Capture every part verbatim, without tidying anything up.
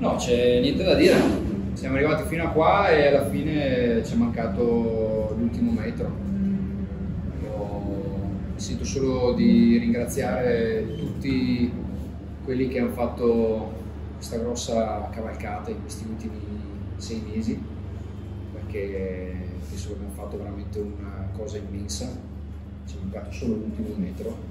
No, c'è niente da dire. Siamo arrivati fino a qua e alla fine ci è mancato l'ultimo metro. Io sento solo di ringraziare tutti quelli che hanno fatto questa grossa cavalcata in questi ultimi sei mesi, perché penso che abbiamo fatto veramente una cosa immensa. Ci è mancato solo l'ultimo metro.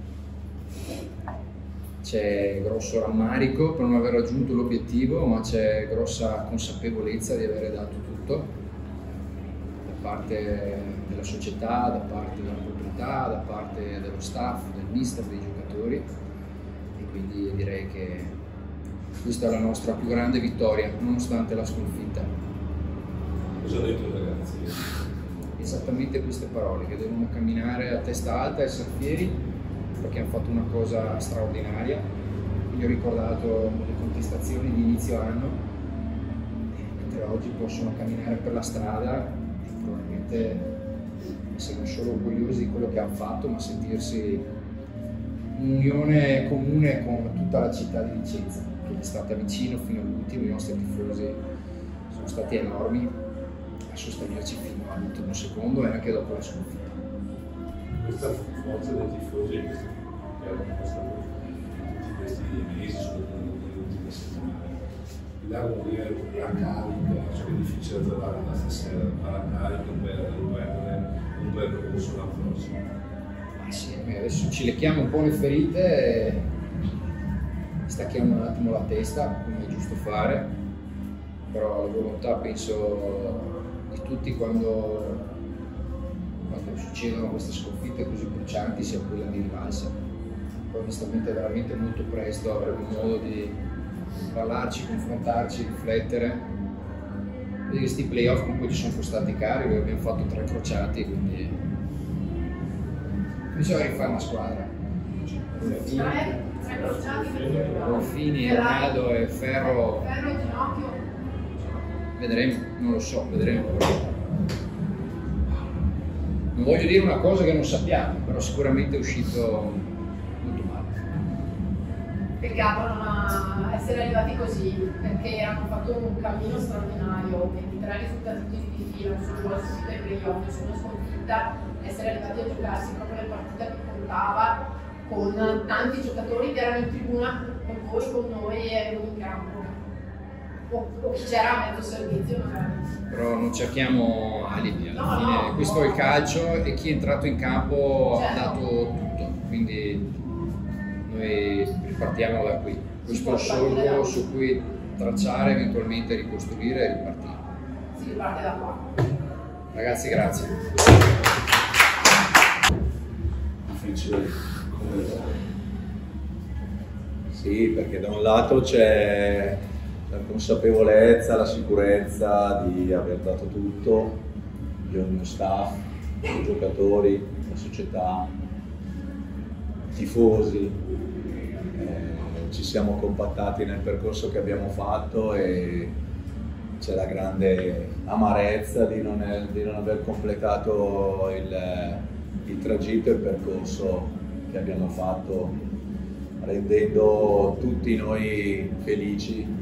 C'è grosso rammarico per non aver raggiunto l'obiettivo, ma c'è grossa consapevolezza di avere dato tutto da parte della società, da parte della proprietà, da parte dello staff, del mister, dei giocatori, e quindi direi che questa è la nostra più grande vittoria, nonostante la sconfitta. Cosa ha detto ai ragazzi? Esattamente queste parole, che devono camminare a testa alta, essere fieri, perché hanno fatto una cosa straordinaria. Gli ho ricordato le contestazioni di inizio anno, mentre oggi possono camminare per la strada e probabilmente essere non solo orgogliosi di quello che hanno fatto, ma sentirsi un'unione comune con tutta la città di Vicenza, che è stata vicino fino all'ultimo. I nostri tifosi sono stati enormi a sostenerci fino all'ultimo secondo e anche dopo la sconfitta. Questa forza dei tifosi che hanno mostrato tutti questi mesi, soprattutto nelle ultime settimane, vi danno la carica, cioè è difficile trovare la stasera, la carica per riprendere un percorso l'anno prossimo. Ma sì, adesso ci lecchiamo un po' le ferite e stacchiamo un attimo la testa, come è giusto fare, però la volontà penso di tutti quando quando succedono queste sconfitte così brucianti sia quella di rivalsa. Poi onestamente è veramente molto presto, avremo modo di parlarci, confrontarci, riflettere. Vedi che questi playoff comunque ci sono costati cari, perché abbiamo fatto tre crociati, quindi bisogna rifare una squadra. Ruffini, Ronaldo e Ferro. Vedremo, non lo so, vedremo. Non voglio dire una cosa che non sappiamo, però sicuramente è uscito molto male. Peccato non essere arrivati così, perché hanno fatto un cammino straordinario, ventitré risultati positivi di fila, non solo la sconfitta ai playoff, nessuna sconfitta, essere arrivati a giocarsi proprio le partite che contava, con tanti giocatori che erano in tribuna con voi, con noi e in campo. O, o chi c'era a mezzo servizio magari. Però non cerchiamo alibi, alla no, fine no, questo no. è il calcio e chi è entrato in campo certo. ha dato tutto, quindi noi ripartiamo da qui. Questo è il solco su cui tracciare, eventualmente ricostruire e ripartire. Si riparte da qua. Ragazzi, grazie. Difficile come Sì, perché da un lato c'è la consapevolezza, la sicurezza di aver dato tutto, di ogni staff, i giocatori, la società, i tifosi. Eh, ci siamo compattati nel percorso che abbiamo fatto e c'è la grande amarezza di non, è, di non aver completato il, il tragitto e il percorso che abbiamo fatto, rendendo tutti noi felici.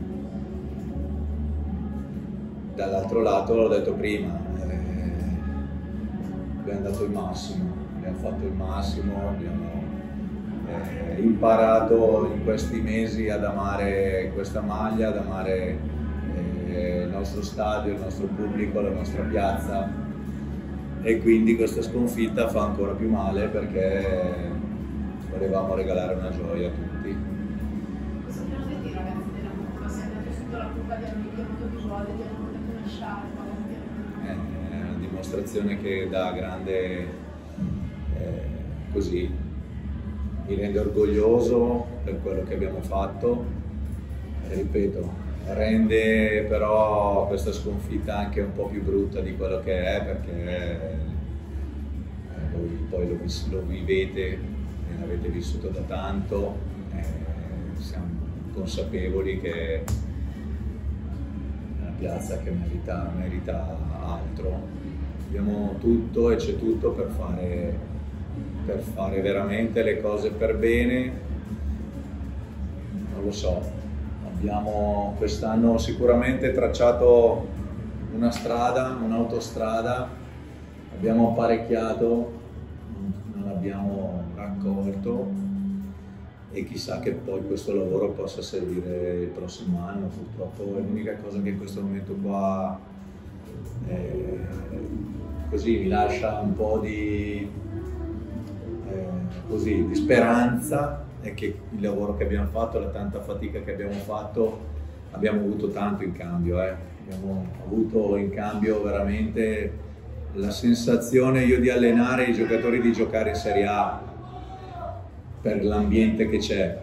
Dall'altro lato, l'ho detto prima, eh, abbiamo dato il massimo, abbiamo fatto il massimo, abbiamo eh, imparato in questi mesi ad amare questa maglia, ad amare eh, il nostro stadio, il nostro pubblico, la nostra piazza, e quindi questa sconfitta fa ancora più male perché volevamo regalare una gioia a tutti. Cosa dobbiamo sentire i ragazzi della Coppa? Si è andato sotto la Coppa di amici molto più volte, ti hanno portato una sciarpa. È una dimostrazione che dà grande, eh, così, mi rende orgoglioso per quello che abbiamo fatto, e ripeto, rende però questa sconfitta anche un po' più brutta di quello che è, perché eh, voi poi lo, lo vivete e l'avete vissuto da tanto, eh, siamo consapevoli che è una piazza che merita, merita altro. Abbiamo tutto e c'è tutto per fare, per fare veramente le cose per bene. Non lo so, abbiamo quest'anno sicuramente tracciato una strada, un'autostrada, abbiamo apparecchiato, non abbiamo raccolto e chissà che poi questo lavoro possa servire il prossimo anno. Purtroppo è l'unica cosa che in questo momento qua eh, così mi lascia un po' di, eh, così, di speranza, è che il lavoro che abbiamo fatto, la tanta fatica che abbiamo fatto, abbiamo avuto tanto in cambio. Eh. Abbiamo avuto in cambio veramente la sensazione io di allenare i giocatori di giocare in Serie A per l'ambiente che c'è,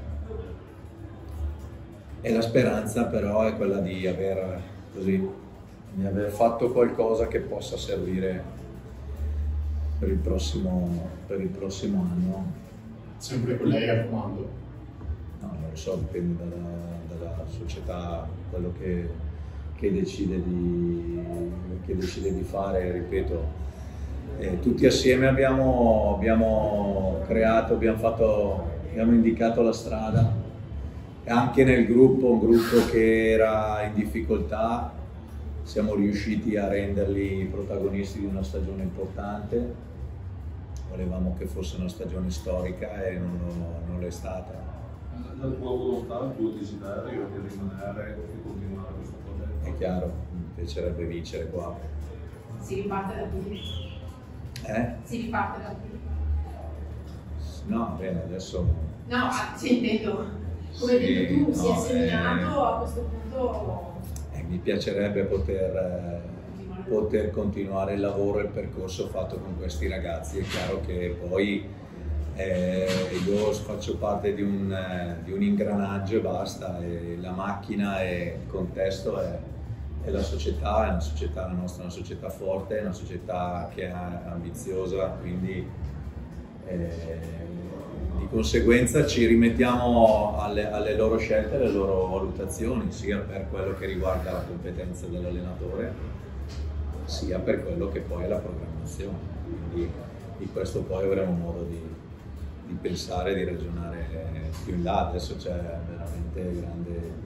e la speranza però è quella di aver, così, di aver fatto qualcosa che possa servire per il prossimo, per il prossimo anno. Sempre con lei al comando? No, non lo so, dipende dalla, dalla società, quello che Che decide, di, che decide di fare, ripeto. Eh, tutti assieme abbiamo, abbiamo creato, abbiamo, fatto, abbiamo indicato la strada, anche nel gruppo, un gruppo che era in difficoltà, siamo riusciti a renderli protagonisti di una stagione importante. Volevamo che fosse una stagione storica e non, non l'è stata. La tua volontà, il tuo desiderio di rimanere e continuare questo progetto? È chiaro, mi piacerebbe vincere qua. Si riparte da qui? Eh? Si riparte da qui? No, bene, adesso... No, ah, sì, intendo, come hai Sì, detto tu, si no, è segnato eh, a questo punto... Eh, mi piacerebbe poter, eh, poter continuare il lavoro e il percorso fatto con questi ragazzi. È chiaro che poi eh, io faccio parte di un, eh, di un ingranaggio e basta, e la macchina e il contesto è, è la società, è una società, la nostra è una società forte, è una società che è ambiziosa, quindi eh, di conseguenza ci rimettiamo alle, alle loro scelte, alle loro valutazioni, sia per quello che riguarda la competenza dell'allenatore, sia per quello che poi è la programmazione. Quindi di questo poi avremo modo di, di pensare, di ragionare più in là. Adesso c'è veramente grande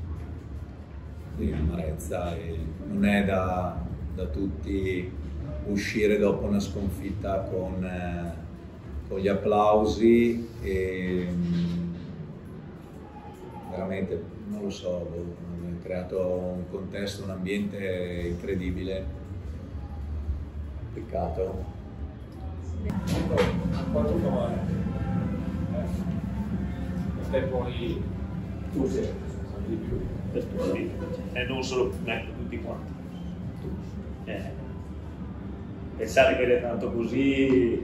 amarezza e non è da, da tutti uscire dopo una sconfitta con, eh, con gli applausi e veramente non lo so, abbiamo creato un contesto, un ambiente incredibile, peccato. Quanto cavallo? Eh. E poi tu sei di più. Per tutti, e non solo per me, per tutti quanti. Eh, pensare che è nato così,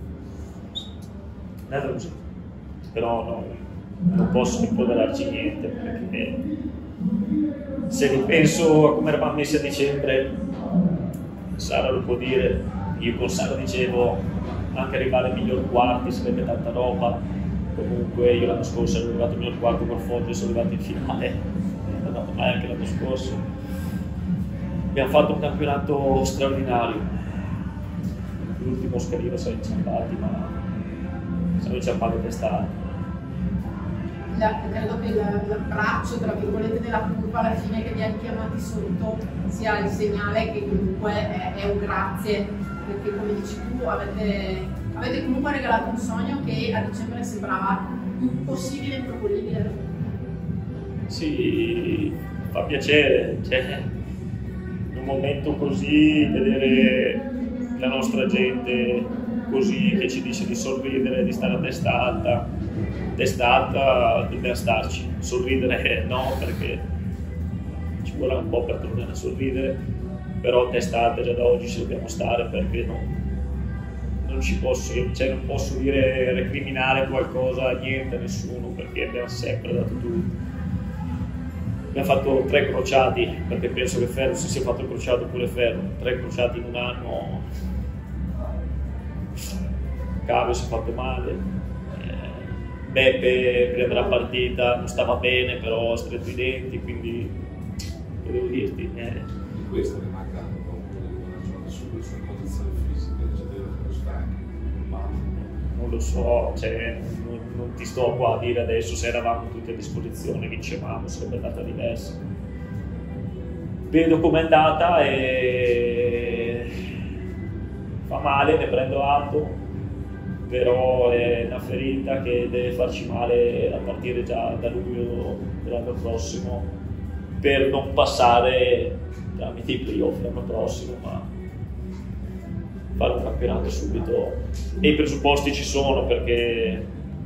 è nato così, però no, non posso rimproverarci niente, perché se ripenso a come eravamo messi a dicembre, Sara lo può dire, io con Sara dicevo anche arrivare ai miglior quarti sarebbe tanta roba. Comunque io l'anno scorso ero arrivato al miglior quarto col Foggia e sono arrivato in finale. Andato mai anche l'anno scorso. Abbiamo fatto un campionato straordinario. L'ultimo scalino siamo inciampati, ma siamo inciampati quest'anno. Credo che l'abbraccio, tra virgolette, della curva alla fine che vi hanno chiamati sotto sia il segnale che comunque è, è un grazie, perché come dici tu avete, avete comunque regalato un sogno che a dicembre sembrava impossibile e improponibile. Sì, fa piacere, cioè, in un momento così vedere la nostra gente così che ci dice di sorridere, di stare a testa alta, testa alta dobbiamo starci, sorridere no, perché ci vuole un po' per tornare a sorridere, però testa alta già da oggi ci dobbiamo stare, perché no, non ci posso, cioè non posso dire recriminare qualcosa a niente, a nessuno, perché abbiamo sempre dato tutto. Abbiamo fatto tre crociati, perché penso che Ferro si sia fatto crociato pure Ferro, tre crociati in un anno. Cavio si è fatto male, eh, Beppe prima della partita non stava bene, però ha stretto i denti, quindi che devo dirti? Eh. Di questo ne manca un po' di ragione sulle sue condizioni fisiche, ci deve più stanchi, normale. Non lo so, cioè, non, non ti sto qua a dire adesso se eravamo tutti a disposizione, vincevamo, sarebbe andata diversa. Vedo com'è andata e fa male, ne prendo atto, però è una ferita che deve farci male a partire già da luglio dell'anno prossimo, per non passare tramite i playoff l'anno prossimo, ma fare un campionato subito. E i presupposti ci sono, perché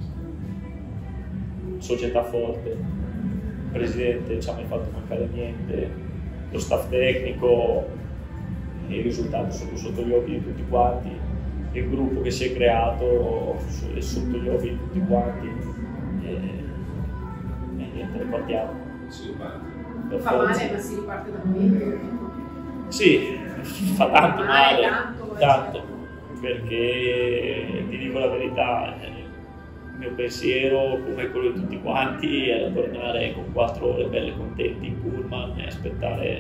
società forte, presidente non ci ha mai fatto mancare niente, lo staff tecnico, i risultati sono sotto gli occhi di tutti quanti, il gruppo che si è creato è sotto gli occhi di tutti quanti e, e niente, ripartiamo. Si riparte. Per Fa forza. male, ma si riparte da qui. Sì, fa tanto Fa male, male, tanto, tanto, certo. Perché ti dico la verità, eh, il mio pensiero, come quello di tutti quanti, era tornare con quattro ore belle contenti in pullman e aspettare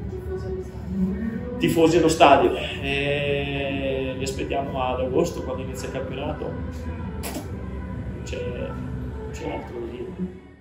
tifosi allo stadio. E li aspettiamo ad agosto, quando inizia il campionato, c'è, c'è altro da dire.